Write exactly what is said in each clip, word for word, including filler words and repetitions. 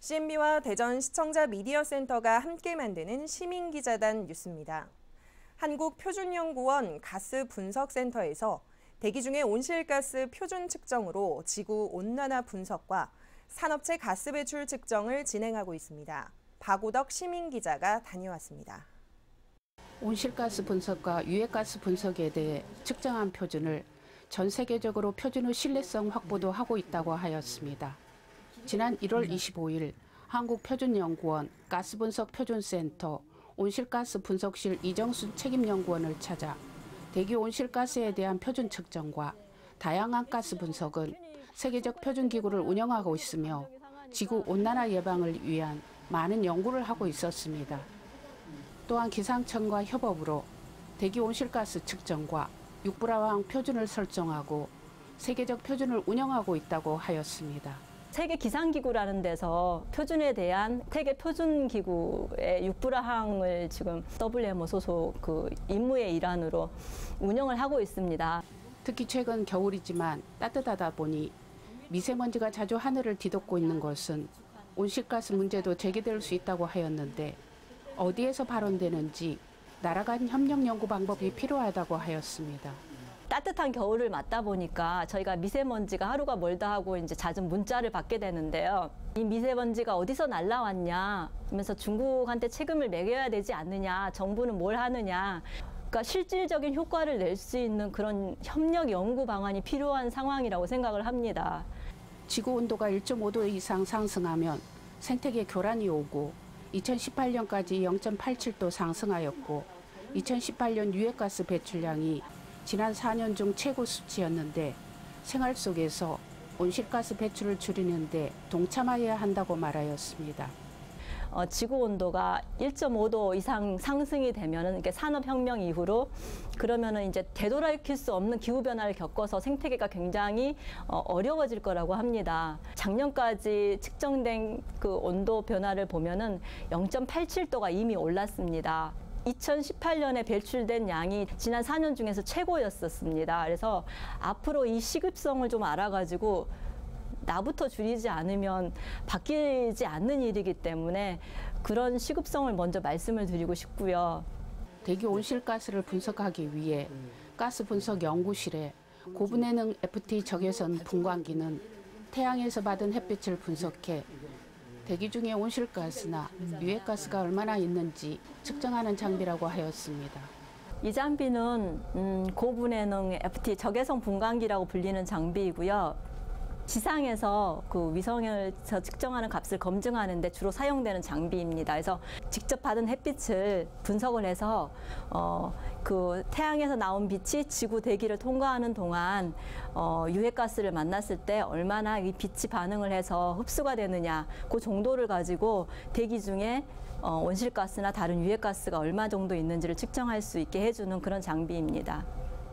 씨엔비와 대전 시청자 미디어 센터가 함께 만드는 시민기자단 뉴스입니다. 한국표준연구원 가스분석센터에서 대기 중의 온실가스 표준 측정으로 지구 온난화 분석과 산업체 가스 배출 측정을 진행하고 있습니다. 박오덕 시민기자가 다녀왔습니다. 온실가스 분석과 유해가스 분석에 대해 측정한 표준을 전 세계적으로 표준 후 신뢰성 확보도 하고 있다고 하였습니다. 지난 일월 이십오일 한국표준연구원 가스분석표준센터 온실가스 분석실 이정순 책임연구원을 찾아 대기 온실가스에 대한 표준 측정과 다양한 가스 분석은 세계적 표준기구를 운영하고 있으며 지구 온난화 예방을 위한 많은 연구를 하고 있었습니다. 또한 기상청과 협업으로 대기 온실가스 측정과 육불화황 표준을 설정하고 세계적 표준을 운영하고 있다고 하였습니다. 세계 기상기구라는 데서 표준에 대한 세계 표준기구의 육불화항을 지금 더블유엠오 소속 그 임무의 일환으로 운영을 하고 있습니다. 특히 최근 겨울이지만 따뜻하다 보니 미세먼지가 자주 하늘을 뒤덮고 있는 것은 온실가스 문제도 제기될 수 있다고 하였는데 어디에서 발원되는지 나라 간 협력 연구 방법이 필요하다고 하였습니다. 따뜻한 겨울을 맞다 보니까 저희가 미세먼지가 하루가 멀다 하고 이제 잦은 문자를 받게 되는데요. 이 미세먼지가 어디서 날라왔냐 하면서 중국한테 책임을 매겨야 되지 않느냐, 정부는 뭘 하느냐. 그러니까 실질적인 효과를 낼 수 있는 그런 협력 연구 방안이 필요한 상황이라고 생각을 합니다. 지구 온도가 일 점 오 도 이상 상승하면 생태계 교란이 오고 이천십팔년까지 영 점 팔칠 도 상승하였고 이천십팔년 유해가스 배출량이 지난 사 년 중 최고 수치였는데 생활 속에서 온실가스 배출을 줄이는 데 동참해야 한다고 말하였습니다. 어, 지구 온도가 일 점 오 도 이상 상승이 되면은 이게 산업혁명 이후로 그러면은 이제 되돌이킬 수 없는 기후 변화를 겪어서 생태계가 굉장히 어, 어려워질 거라고 합니다. 작년까지 측정된 그 온도 변화를 보면은 영 점 팔칠 도가 이미 올랐습니다. 이천십팔년에 배출된 양이 지난 사 년 중에서 최고였었습니다. 그래서 앞으로 이 시급성을 좀 알아가지고 나부터 줄이지 않으면 바뀌지 않는 일이기 때문에 그런 시급성을 먼저 말씀을 드리고 싶고요. 대기 온실가스를 분석하기 위해 가스 분석 연구실에 고분해능 에프티 적외선 분광기는 태양에서 받은 햇빛을 분석해 대기 중에 온실가스나 유해가스가 얼마나 있는지 측정하는 장비라고 하였습니다. 이 장비는 음, 고분해능 에프티 적외선 분광기라고 불리는 장비이고요. 지상에서 그 위성에서 측정하는 값을 검증하는 데 주로 사용되는 장비입니다. 그래서 직접 받은 햇빛을 분석을 해서 어, 그 태양에서 나온 빛이 지구 대기를 통과하는 동안 어, 유해가스를 만났을 때 얼마나 이 빛이 반응을 해서 흡수가 되느냐 그 정도를 가지고 대기 중에 어, 온실가스나 다른 유해가스가 얼마 정도 있는지를 측정할 수 있게 해주는 그런 장비입니다.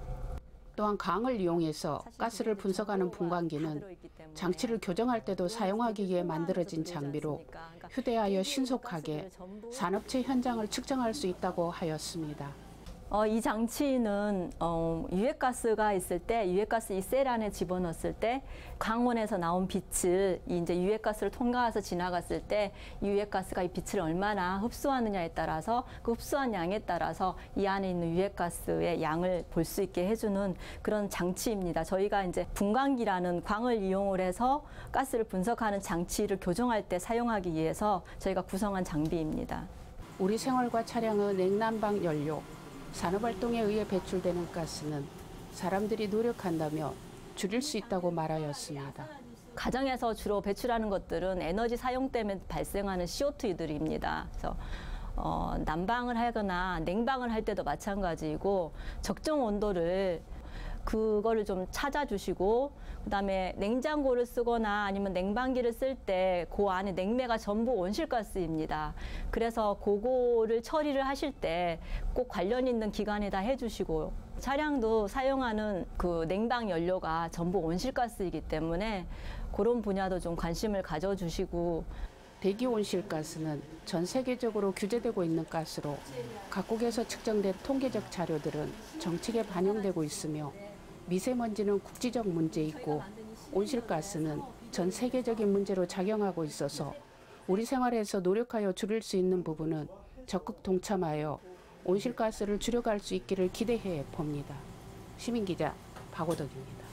또한 강을 이용해서 가스를 분석하는 분광기는 장치를 교정할 때도 사용하기 위해 만들어진 장비로 휴대하여 신속하게 산업체 현장을 측정할 수 있다고 하였습니다. 어, 이 장치는 어, 유해가스가 있을 때 유해가스 이 셀 안에 집어넣었을 때 광원에서 나온 빛을 이제 유해가스를 통과해서 지나갔을 때 유해가스가 이 빛을 얼마나 흡수하느냐에 따라서 그 흡수한 양에 따라서 이 안에 있는 유해가스의 양을 볼 수 있게 해주는 그런 장치입니다. 저희가 이제 분광기라는 광을 이용을 해서 가스를 분석하는 장치를 교정할 때 사용하기 위해서 저희가 구성한 장비입니다. 우리 생활과 차량의 냉난방 연료, 산업활동에 의해 배출되는 가스는 사람들이 노력한다며 줄일 수 있다고 말하였습니다. 가정에서 주로 배출하는 것들은 에너지 사용 때문에 발생하는 씨오투들입니다. 그래서 어, 난방을 하거나 냉방을 할 때도 마찬가지이고 적정 온도를 그거를 좀 찾아주시고 그다음에 냉장고를 쓰거나 아니면 냉방기를 쓸 때 그 안에 냉매가 전부 온실가스입니다. 그래서 그거를 처리를 하실 때 꼭 관련 있는 기관에다 해주시고 차량도 사용하는 그 냉방 연료가 전부 온실가스이기 때문에 그런 분야도 좀 관심을 가져주시고 대기 온실가스는 전 세계적으로 규제되고 있는 가스로 각국에서 측정된 통계적 자료들은 정책에 반영되고 있으며 미세먼지는 국지적 문제이고 온실가스는 전 세계적인 문제로 작용하고 있어서 우리 생활에서 노력하여 줄일 수 있는 부분은 적극 동참하여 온실가스를 줄여갈 수 있기를 기대해 봅니다. 시민기자 박오덕입니다.